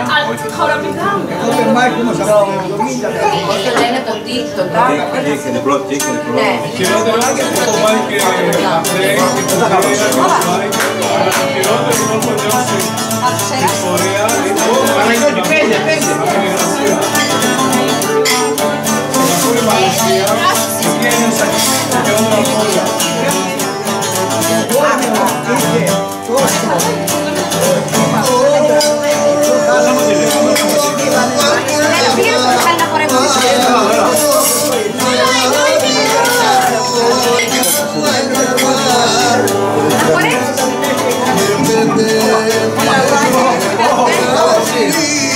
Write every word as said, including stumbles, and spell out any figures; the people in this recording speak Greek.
Χωραπηδάμε. Εγώ περμάκι όμως από το εβδομήντα. Και λένε το τι, το τάκ. Τύχαινε πρώτο, τύχαινε πρώτο. Ναι. Χειρότερο είναι που το πάει και αφρέει και το πάει και το πάει. Αλλά το χειρότερο είναι όπου νιώσει τη πορεία. Παναγιώτη, πέντε, πέντε. Ακούει η Μαλαισία και βγαίνει σαν χειρότερο από όλα. Agora é?